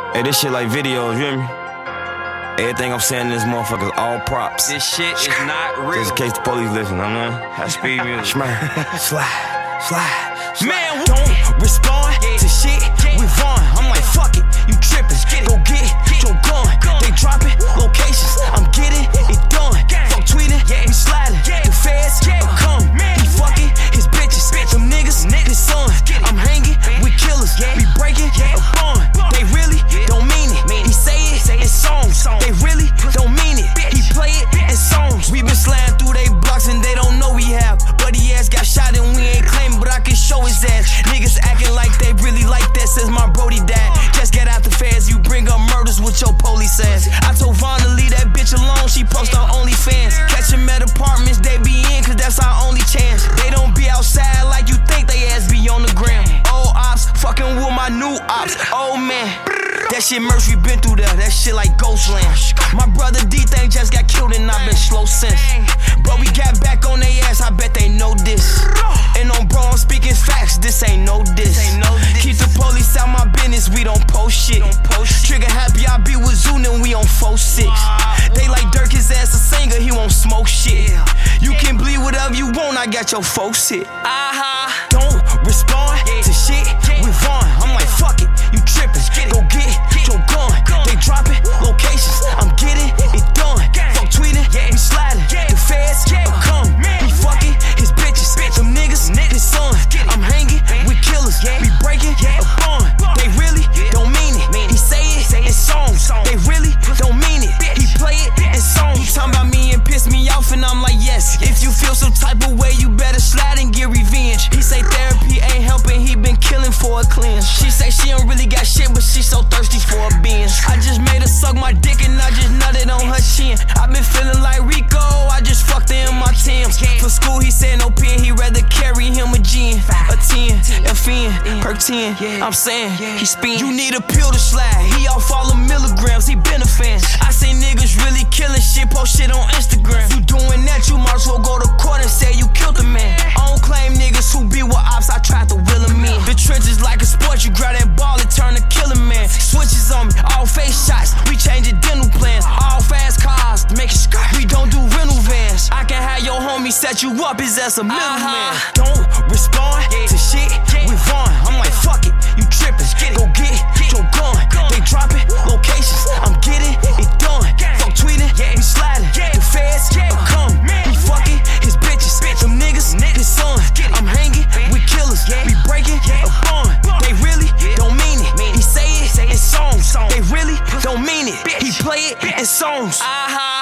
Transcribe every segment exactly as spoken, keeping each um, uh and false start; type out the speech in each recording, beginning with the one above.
Hey, this shit like videos, you hear me? Everything I'm saying in this motherfucker is all props. This shit is not real. Just in case the police listen, I mean. High speed music. Slide, slide, slide. Man, don't respond yeah. to shit yeah. with Vaughn. I'm like, fuck it, you trippin'. Go get your gun. They dropping locations, I'm getting it done. Fuck tweeting, we sliding. The feds come. He fucking his bitches. Them niggas, his son. I'm hanging with killers. We breaking a bond. They really don't mean it. He say it in songs. They really don't mean it. He play it in songs. We been sliding through they blocks and they don't know we have. But he ass got shot and we ain't claiming, but I can show his ass. Niggas acting like they really like that since my Brody died. Just get out the feds, you bring up murders with your police ass. I told Vaughn to leave that bitch alone, she post on OnlyFans. Catch him at apartments, they be in, cause that's our only chance. They don't be outside like you think they ass be on the gram. Old ops, fucking with my new ops. Oh man, that shit merch, we been through that, that shit like Ghostland. My brother D-Thing just got killed and I've been slow since. But we got back on they ass, I bet they know this. And on bro, I'm speaking facts, this ain't no diss. Keep the police out my business, we don't post shit. Trigger happy, I be with Zoon and we on four six. They like Dirk, his ass a singer, he won't smoke shit. You can bleed whatever you want, I got your folks hit. Uh-huh. Don't respond to shit with Vaughn. I'm like, fuck it, you trippin'. Go get your gun. They dropping locations, I'm getting it done. Fuck tweeting, we sliding. The feds come. He fucking his bitches. Them niggas, his son. I'm hanging with killers. We breaking a bond. They really don't mean it. He say it in songs. They really don't mean it. He play it in songs. He talking about me and piss me off, and I'm like, yes. If you feel some type of way, you better slide and get revenge. He say therapy ain't helping, he been killing for a cleanse. She say she don't really got shit, but she so thirsty for a binge. I just made her suck my dick and I just nutted on her chin. I been feeling like Rico, I just fucked her in my Timbs. For school he said no pen, he rather carry him a gin. A ten, F N, perk ten. I'm saying, he spin. You need a pill to slide, he off all the milligrams, he been a fan. I say niggas really killing shit, post shit on Instagram. You doing that, you might as well go to court and say you killed the man. I don't claim niggas who be with ops, I tried to will them in. The trenches like a sport, you grab that ball and turn to killer man. Switches on me, all face shots, we changing dental plans. All fast cars, make it skirt. We don't do rental vans. I can have your homie set you up, his ass a middleman. Uh-huh. Don't respond to shit with Vaughn. I'm like, fuck it, you trippin'. Go get your gun. They dropping locations, I'm getting it done. Fuck tweeting, we sliding. The feds come. He fucking his bitches. Them niggas, his son. I'm hanging with killers. We breaking a bond. They really don't mean it. He say it in songs. They really don't mean it. He play it in songs. Uh-huh.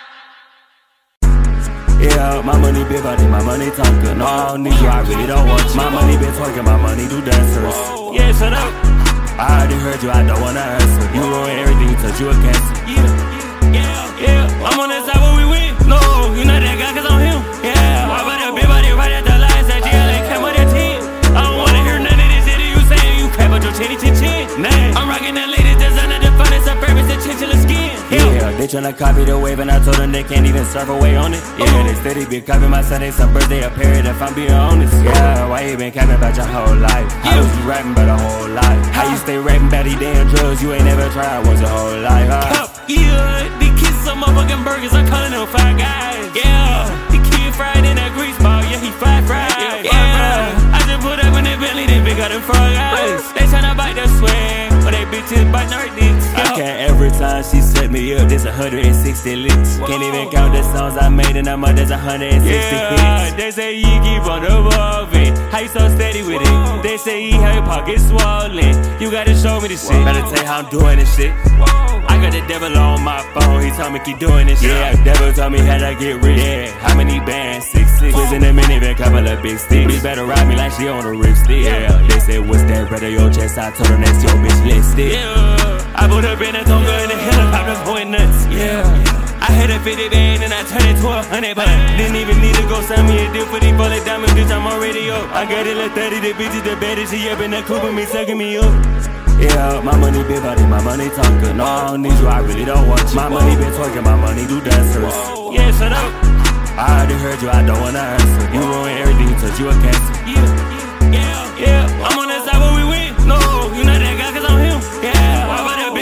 Yeah, my money big body, my money talking. No, I don't need you, I really don't want you. My money been twerking, my money do dancers. Yeah, shut up. I already heard you, I don't wanna answer. You ruin everything, touch you a cancer. Yeah, yeah, yeah. I'm on that side where we win. No, you not that guy, cause I'm him. Yeah, why about that big body right at the lines that G L A came with that ten. I don't wanna hear none of this shit you saying. You crap about your chinny chin chin. Nah, I'm rocking that latest design of the finest of purpose and chinchilla skin. Yeah, they tryna copy the wave and I told them they can't even surf away on it. Yeah, they steady been copying my Sunday, some birthday, a period if I'm being honest. Yeah, why you been capping about your whole life? How was you rapping about a whole life? How you stay rapping about these damn drugs you ain't never tried once your whole life? Huh? Yeah, these kids some motherfucking burgers, I'm calling them Five Guys. Yeah, the kid fried in that grease ball, yeah, he fried fried. Yeah, yeah. I just put up in that belly, they big out them frog eyes. They tryna bite the swag, but they bitches biting her dicks. I can't every time she set me up, there's one hundred sixty licks. Can't even count the songs I made and I'm up, there's one hundred sixty yeah, hits. They say you keep on evolving, how you so steady with it? They say you have your pockets swollen, you gotta show me the shit. Better tell you how I'm doing this shit. I got the devil on my phone, he told me keep doing this shit. Yeah, the devil told me how to get rich. Yeah, how many bands? Six, six. Was in a minivan, couple of big sticks. Bitch better ride me like she on a ripstick. Yeah, they said what's that, brother, your chest? I told her that's your bitch lipstick. Yeah, I put up in a tonga in the helicopter going nuts. Yeah, I had a fifty band and I turned it to a hundred band. Didn't even need to go sign me a deal for these bullet diamonds, bitch, I'm already up. I got it like thirty, the bitch is the baddest. She up in the coupe with me, sucking me up. Yeah, my money big body, my money talking. No, I don't need you, I really don't want you. My money been twerking, my money do dancers. Yeah, shut up. I already heard you, I don't wanna answer. You ruin everything, touch you a cancer. Yeah, yeah, yeah. I'm on that side where we win. No, you not that guy, cause I'm him. Yeah, why about that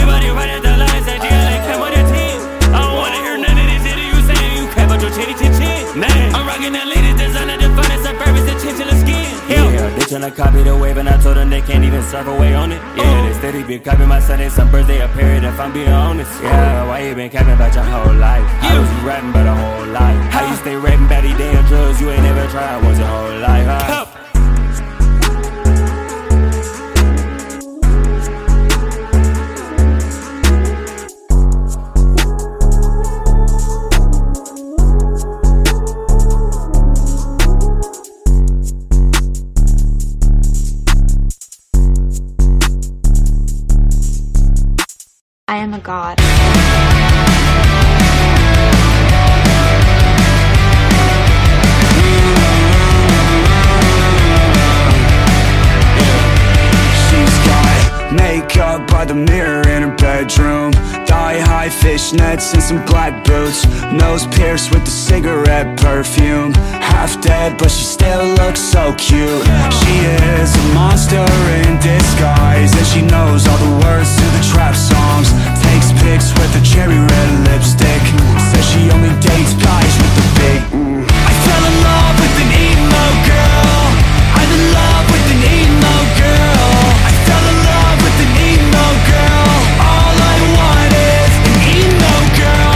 surf away on it. Yeah, they steady been capping my Sunday, some birthday a period if I'm being honest. Yeah, why you been capping about your whole life? How was you rapping about a whole life? How you stay rapping about these damn drugs you ain't never tried once your whole life, huh? I am a god. She's got makeup by the mirror in her bedroom, thigh-high fishnets and some black boots, nose pierced with the cigarette perfume. Half dead, but she still looks so cute. She is a monster in disguise, and she knows all the words to the trap songs. Takes pics with a cherry red lipstick, says she only dates guys with the big mm. I fell in love with an emo girl. I'm in love with an emo girl. I fell in love with an emo girl. All I want is an emo girl.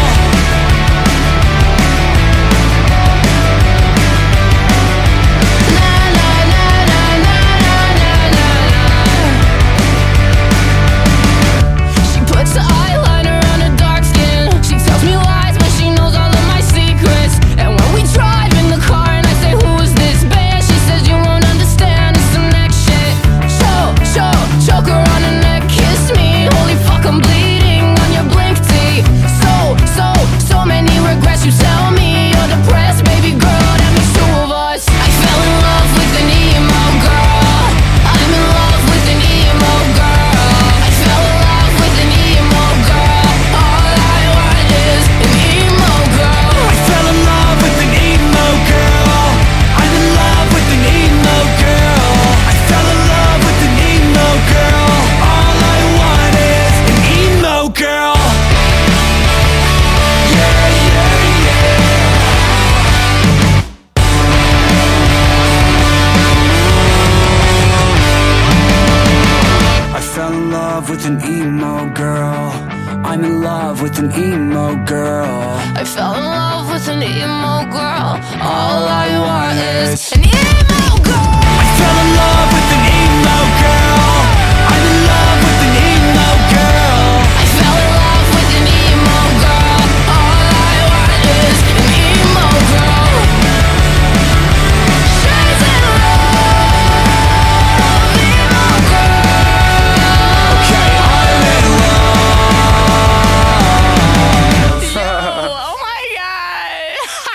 Puts the eyeliner on her dark skin. She tells me lies, but she knows all of my secrets. And when we drive in the car and I say, who is this band? She says you won't understand, it's some next shit. Choke, choke, choke her on her neck, kiss me. Holy fuck, I'm bleeding on your blink tee. So, so, so many regrets. You tell me you're depressed, baby girl, that makes two of us. I fell in love with an emo girl. I'm in love with an emo girl. I fell in love with an emo girl. All I want is an emo girl. I fell in love with an emo girl. I'm in love with an emo girl. I fell in love with an emo girl. All I want is an emo girl. Yeah, yeah, yeah. I fell in love with an emo girl. I'm in love with an emo girl. I fell in love with an emo girl. All I want is an emo girl. I fell in love with an emo girl. I'm in love with an emo girl. I fell in love with an emo girl. All I want is an emo girl. She's in love, emo girl. Okay, I'm in love. Oh my god.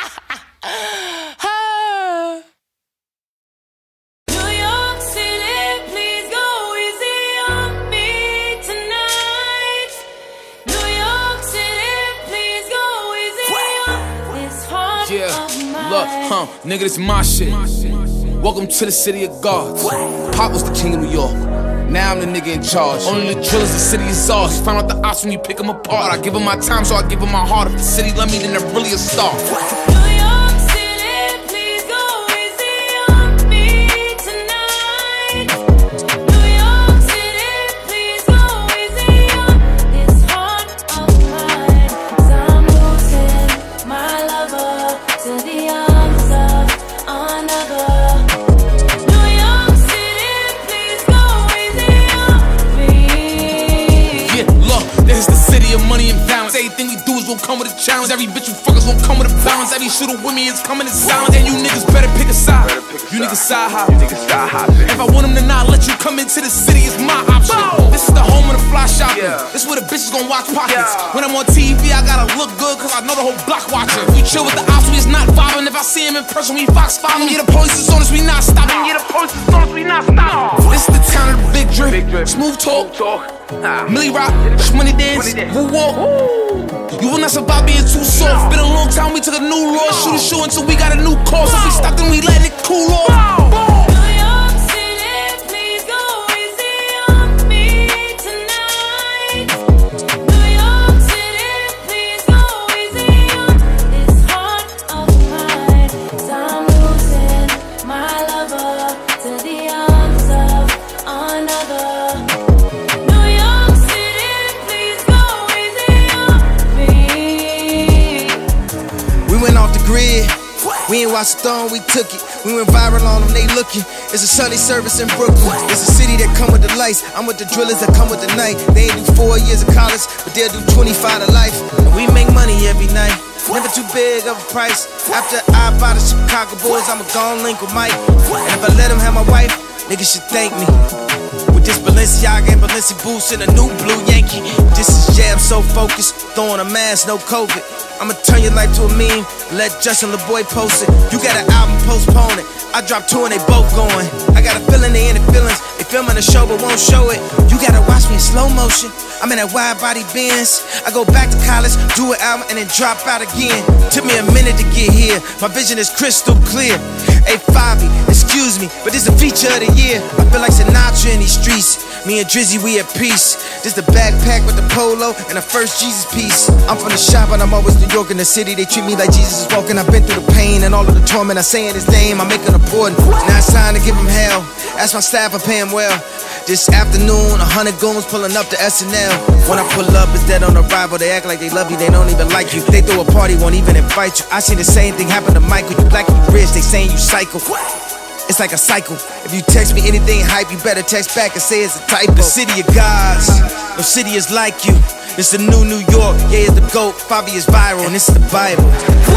New York City, please go easy on me tonight. New York City, please go easy on this heart Yeah, of mine. look, huh, nigga, this my shit. Welcome to the city of gods. Pop was the king of New York. Now I'm the nigga in charge. Only the drillers, the city is ours. Find out the ops when you pick them apart. I give them my time, so I give them my heart. If the city love me, then they're really a star. New York City, please go easy on me tonight. New York City, please go easy on this heart of mine. 'Cause I'm losing my lover to the arms of another. New York City, please go easy on me. Yeah, look, this is the city of money and balance. Everything we do is gonna come with a challenge. Every bitch you fuck is gonna come with a balance. Every shooter with me is coming in silence. And you niggas better pick a side. You niggas side hop. If I want them to not let you come into the city, it's my option. This is the home of the fly shopping. This is where the bitches gonna watch pockets. When I'm on T V, I gotta look good, cause I know the whole block watching. We chill with the ops, we is not vibing. If I see him in person, we fox following. Yeah, the police is on us, we not stopping. Yeah, the police is on us, we not stopping. This is the town of the big drip. Smooth talk. Millie Rock, Shmoney Dance, Woo Walk. You will not survive being too soft. Been a long time, we took a new law. Shoot a shoe until we got a new cause. If we stop, then we letting it cool off. New York City, please go easy on me tonight. New York City, please go easy on this heart of mine. 'Cause I'm losing my lover to the arms of another. We ain't watched the throne, we took it. We went viral on them, they looking. It's a Sunday service in Brooklyn. It's a city that come with the lights. I'm with the drillers that come with the night. They ain't do four years of college, but they'll do twenty-five to life. And we make money every night. Never too big of a price. After I buy the Chicago Bulls, I'ma go and link with Mike. And if I let him have my wife, niggas should thank me. With this Balenciaga and Balenci boots and a new blue Yankee. This is jam so focused, throwing a mask, no COVID. I'ma turn your life to a meme, let Justin LeBoy post it. You got an album, postpone it. I dropped two and they both going. I got a feeling they in the feelings. They filming the show but won't show it. You gotta watch me in slow motion. I'm in that wide body Benz. I go back to college, do an album and then drop out again. Took me a minute to get here. My vision is crystal clear. Hey Fabi, excuse me, but this a feature of the year. I feel like Sinatra in these streets. Me and Drizzy, we at peace. This the backpack with the polo and the first Jesus piece. I'm from the shop and I'm always New York in the city. They treat me like Jesus is walking. I've been through the pain and all of the torment. I say in his name, I make it important. Now it's time to give him hell. Ask my staff, I pay him well. This afternoon, a hundred goons pulling up to S N L. When I pull up, it's dead on arrival. They act like they love you, they don't even like you. They throw a party, won't even invite you. I seen the same thing happen to Michael. You black, you rich, they saying you psycho. It's like a cycle. If you text me anything hype, you better text back and say it's a typo. The city of gods, no city is like you. It's the new New York, yeah, it's the GOAT. Fabi is viral, and it's the Bible.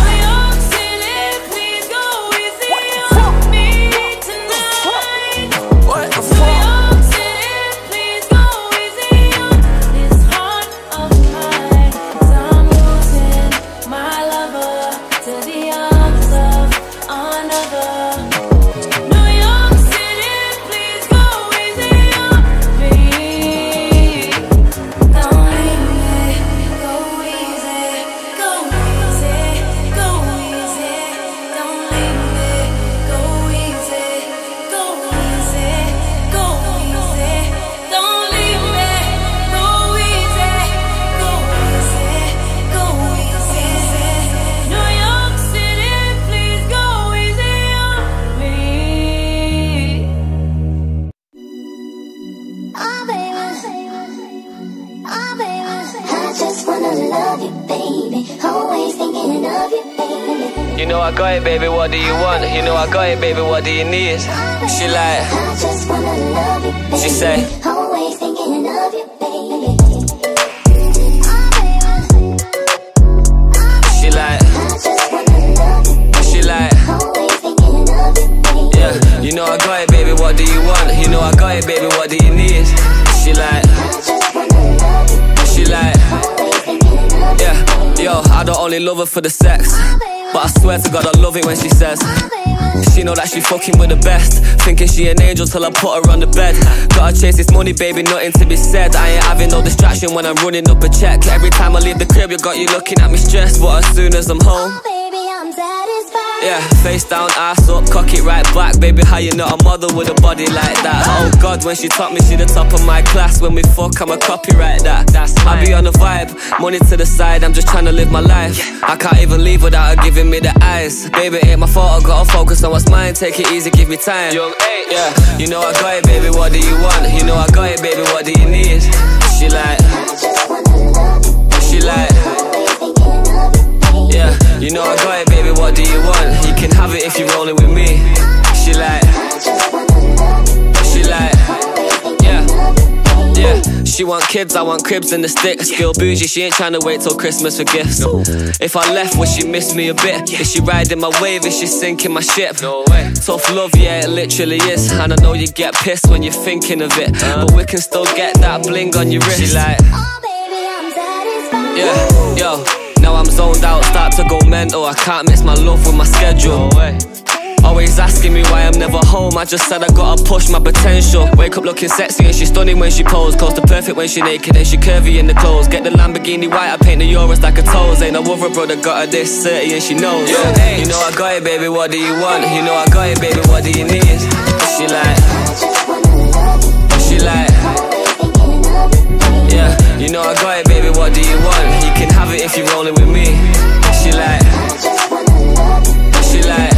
You know I got it, baby, what do you want? You know I got it, baby, what do you need? She like, she say, always thinking of you, baby. She like, she like, yeah. You know I got it, baby, what do you want? You know I got it, baby, what do you need? She like, she like, yeah. Yo, I don't only love her for the sex, but I swear to God I love it when she says she know that she fucking with the best. Thinking she an angel till I put her on the bed. Gotta chase this money, baby, nothing to be said. I ain't having no distraction when I'm running up a check. Every time I leave the crib, you got you looking at me stressed. But as soon as I'm home, yeah, face down, ass up, cock it right back. Baby, how you not a mother with a body like that? Oh God, when she taught me, she the top of my class. When we fuck, I'ma copyright that. That's I be on the vibe, money to the side, I'm just trying to live my life. I can't even leave without her giving me the eyes. Baby, ain't my fault, I gotta focus on what's mine. Take it easy, give me time. Young eight, yeah. You know I got it, baby, what do you want? You know I got it, baby, what do you need? She like, she like, yeah. You know I got it, baby, what do you want? You can have it if you're rolling with me. She like, she like, yeah, yeah. She want kids, I want cribs and the sticks. Still bougie, she ain't trying to wait till Christmas for gifts. No. If I left, would she miss me a bit? Is she riding my wave? Is she sinking my ship? No way. Tough love, yeah, it literally is. And I know you get pissed when you're thinking of it, uh. but we can still get that bling on your wrist. She like, oh baby, I'm satisfied. Yeah, yo. Now I'm zoned out, start to go mental. I can't mix my love with my schedule. No way. Always asking me why I'm never home. I just said I gotta push my potential. Wake up looking sexy and she's stunning when she pose. Close to perfect when she naked and she curvy in the clothes. Get the Lamborghini white, I paint the Euros like a toes. Ain't no other brother got her this thirty and she knows. Yeah. You know I got it, baby, what do you want? You know I got it, baby, what do you need? She like, she like, yeah. You know I got it, baby, what do you want? You can have it if you're rolling with me. She like, she like,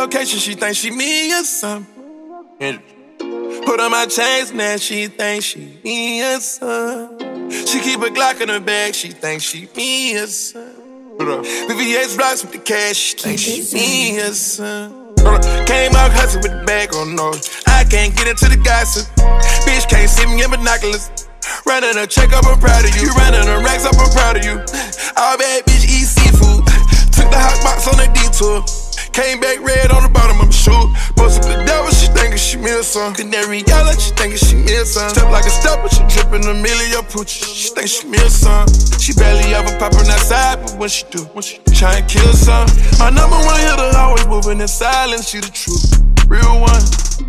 location, she thinks she me or something. Put on my chains, now she thinks she me or something. She keep a Glock in her bag, she thinks she me or something. V V S blocks with the cash, she thinks she me or something. Came out hustling with the bag on nose. I can't get into the gossip. Bitch can't see me in binoculars. Running a check up, I'm proud of you. You running a racks up, I'm proud of you. All bad bitch eat seafood. Took the hot box on a detour. Came back red on the bottom of my shoe. Posted the devil, she thinking she me or something. Canary yellow, she thinking she me or something. Step like a stepper, she dripping a million pooch. She think she me or something. She barely ever popping outside, but when she do, when she try and kill some. My number one hitter always moving in silence. She the truth, real one.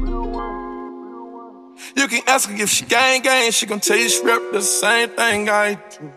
You can ask her if she gang gang, she gon' tell you she rep the same thing I do.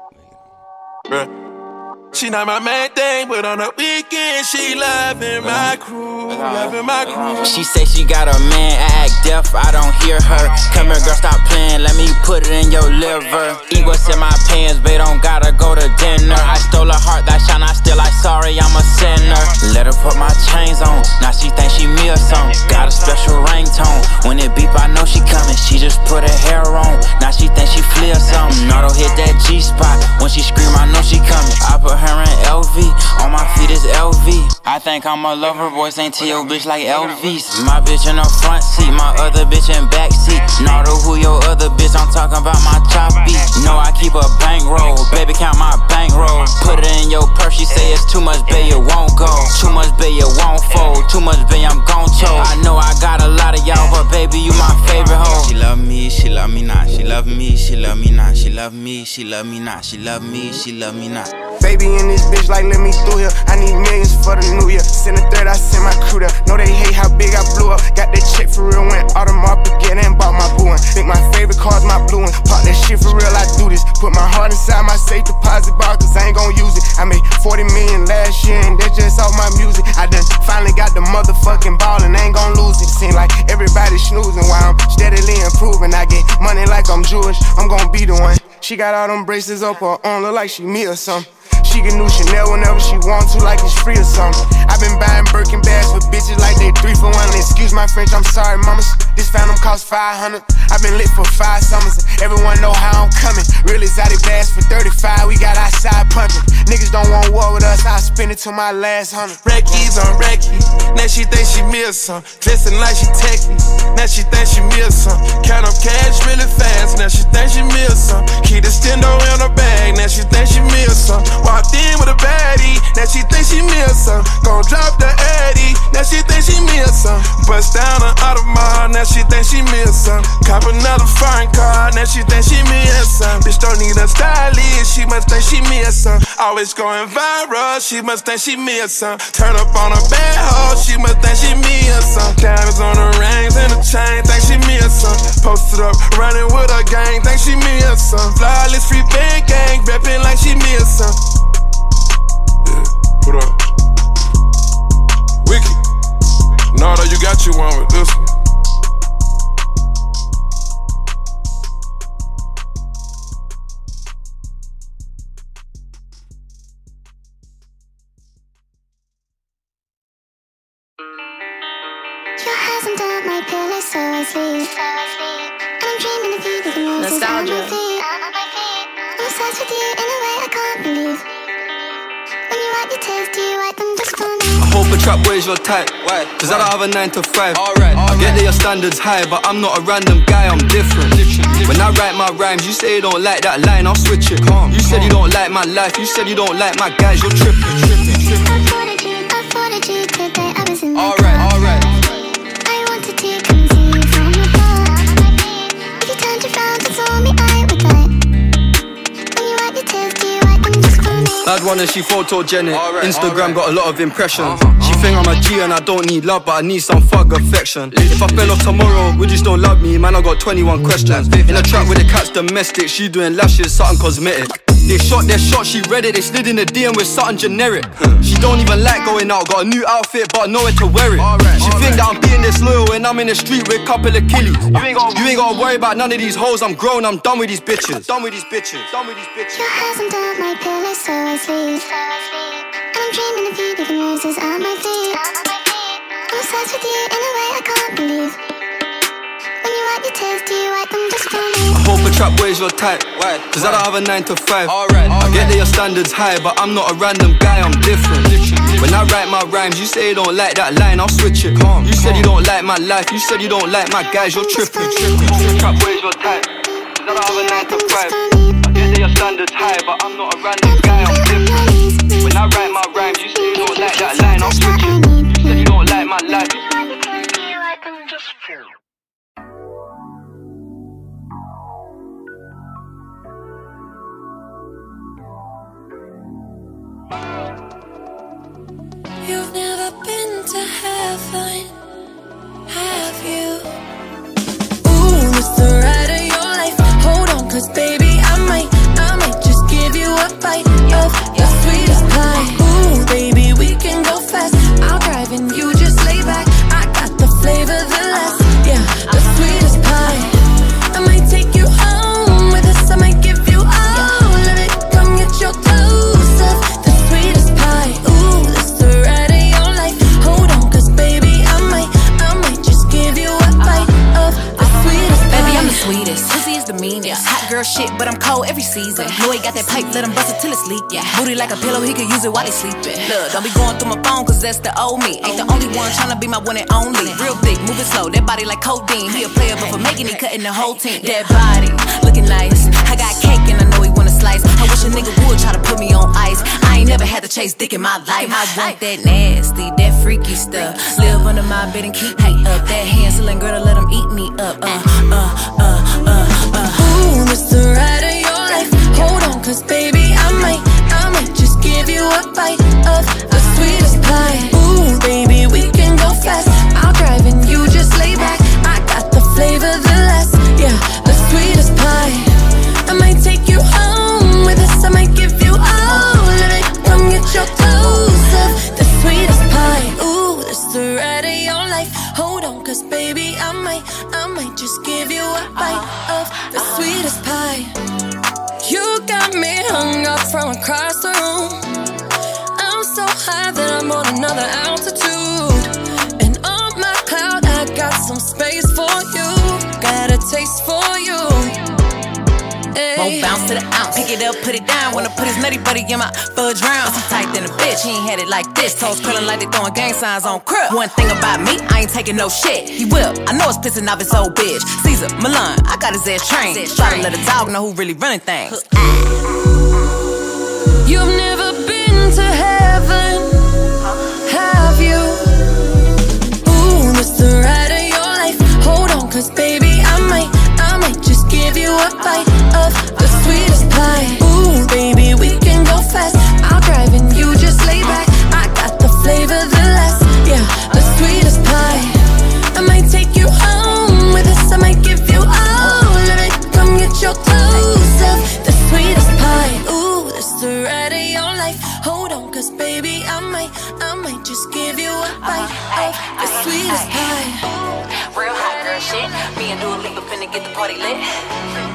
Bruh. She not my main thing, but on the weekend she loving my crew, loving my crew. She say she got a man, I act deaf, I don't hear her. Come here girl, stop playing, let me put it in your liver. Eat what's in my pants, babe, don't gotta go to dinner. I stole her heart, that shine, I still like sorry, I'm a sinner. Let her put my chains on, now she think she me or something. Got a special ringtone, when it beep I know she coming. She just put her hair on, now she think she flee or something. Auto hit that G-spot, when she scream I know she coming. I put her in L V, on my feet is L V. I think I'm a lover, boys ain't T O bitch like L V's. My bitch in the front seat, my other bitch in back seat. Nardo, who your other bitch? I'm talking about my choppy. No, I keep a bankroll, baby count my bankroll. Put it in your purse, she say it's too much, babe, it won't go. Too much, babe, it won't fold. Too much, babe, I'm gon' choke. I know I got a lot of y'all, but baby, you my favorite hoe. She love me, she love me not. She love me, she love me not. She love me, she love me not. She love me, she love me not. Baby in this bitch like let me through here. I need millions for the new year. Send a third, I send my crew there. Know they hate how big I blew up. Got that check for real, went Audemars Piguet and bought my blue one. Think my favorite car's my blue one. Pop that shit for real, I do this. Put my heart inside my safe deposit box, cause I ain't gon' use it. I made forty million last year and that's just off my music. I done finally got the motherfucking ball and ain't gon' lose it. Seem like everybody snoozing while I'm steadily improving. I get money like I'm Jewish, I'm gon' be the one. She got all them braces up her arm, look like she me or something. She get new Chanel whenever she want to, like it's free or something. I been buying Birkin bags for bitches like they three for one. Excuse my French, I'm sorry, mamas. This phantom cost five hundred. I been lit for five summers. Everyone know how I'm coming. Real exotic bags for thirty-five. We got outside pumping. Niggas don't want war with us. I'll spend it till my last hundred. Rackies on Racky. Now she think she me or something. Dressing like she techie. Now she think she me or something. Count up cash really fast. Now she think she me or something. Keep the stendo in her bag. Now she think she me or something. Walked in with a baddie. Now she think she me or something. Gon' drop the Addy. Now she think she me or something. Bust down an Audemars. Now she think she me or something. Cop another foreign car. Now she think she me or something. Bitch don't need a stylist. She must think she me or something. Always going viral. She must think she me or something. Turn up on a bad hoe. She must think she me or something. Diamonds on her rings and the chain. Think she me or something. Posted up running with her gang. Think she me or something. Flawless free band gang. Reppin' like she me or something. Yeah, put up. Wicked. Nardo, you got you one with this one. Your hands under my pillow, so I sleep. And I'm dreaming of you, the roses on my feet. I'm obsessed with you in a way I can't believe. When you wipe your tears, do you wipe them just for me? I hope a trap boy is your type. Why? Cause I don't have a nine to five. Alright, I get that your standards high, but I'm not a random guy, I'm different. When I write my rhymes, you say you don't like that line, I'll switch it. You said you don't like my life, you said you don't like my guys, you're tripping. I followed you, I followed you today, I was in the Alright, alright. I wanted to come see you from above. If you turned around and saw me, I would die. When you wipe your tears, do you wipe them just for me? Bad one and she photogenic. Instagram got a lot of impressions. She think I'm a G and I don't need love, but I need some fuck affection. If I fell off tomorrow, would you still love me? Man, I got twenty-one questions. In a trap with the cat's domestic, she doing lashes, something cosmetic. They shot their shot, she read it, they slid in the D M with something generic. She don't even like going out, got a new outfit but nowhere to wear it. She think that I'm being disloyal when I'm in the street with a couple of killies. You ain't gotta, you ain't gotta worry about none of these hoes, I'm grown, I'm done with these bitches. Done with these bitches, done with these bitches. Your hands under my pillow, so I sleep. And I'm dreaming of you, leaving roses on my feet. obsessed with you in a way I can't believe. When you wipe your tears, do you wipe them just for me? I hope a trap boy's your type, cause I don't have a nine to five. Alright, I get that your standards high, but I'm not a random guy, I'm different. When I write my rhymes, you say you don't like that line, I'll switch it. You said you don't like my life, you said you don't like my guys, you're tripping. Trap boy's your type, cause I don't have a nine to five. I get that your standards high, but I'm not a random guy, I'm different. When I write my rhymes, you say you don't like that line, I'll switch it. You said you don't like my life. You've never been to heaven, have you? Ooh, it's the ride of your life. Hold on, cause baby, I might, I might just give you a bite of your sweetest pie. Ooh, baby, we can go fast. I'll drive and you just lay back. I got the flavor, the last, yeah, the sweetest pie. I might take you home with us, I might give you all of it. Come get your dose of the sweetest pie. Ooh, it's the ride of your life. Hold on, cause baby, I might, I might just give you a bite of the sweetest pie. Baby, I'm the sweetest, pussy is the meanest. Hot girl shit, but I'm cold every season. Know he got that pipe, let him bust it till it's leak. Yeah. Booty like a pillow, he can use it while he sleeping. Look, don't be going through my phone, cause that's the old me. Ain't the only one tryna be my one and only. Real thick, moving slow, that body like codeine. He a player, but for making it, cutting the whole team. That body, looking nice. I got cake and I know he wanna slice. I wish a nigga would try to put me on ice. I ain't never had to chase dick in my life. I want that nasty, that freaky stuff. Live under my bed and keep me up. That Hansel girl to let him eat me up. Uh, uh, uh, uh, uh. Ooh, it's the ride of your life. Hold on, cause baby, I might, I might just give you a bite of the sweetest pie. Ooh, baby, we can go fast. I'll drive and you just lay back. I got the flavor, the last, yeah, the sweetest pie. I might take you home with us, I might give you all of it. Come get your dose of the sweetest pie. Ooh, it's the ride of your life. Hold on, cause baby, I might, I might just give you a bite of the sweetest pie. You got me hung up from across the room. I'm so high that I'm on another altitude. And on my cloud, I got some space for you. Got a taste for you. Won't bounce to the ounce. Pick it up, put it down. Wanna put his nutty buddy in my fudge round. He tight than a bitch, he ain't had it like this. Toes curling like they throwing gang signs on crib. One thing about me, I ain't taking no shit. He will, I know it's pissing off his old bitch. Caesar, Milan, I got his ass trained. Try to let a dog know who really running things. You've never been to heaven, have you? Ooh, it's the ride of your life. Hold on, cause baby, I might, I might just give you a bite of the sweetest pie. Ooh, baby, we can go fast. I'll drive and you just lay back. I got the flavor, the last, yeah, the sweetest pie. I might take you home with us, I might give you all of it. Come get your dose of the sweetest pie. Ooh, it's the ride of your life. Hold on, cause baby, I might, I might just give you a bite of the sweetest pie. Real hot girl shit. Me and Dua Lipa finna get the party lit.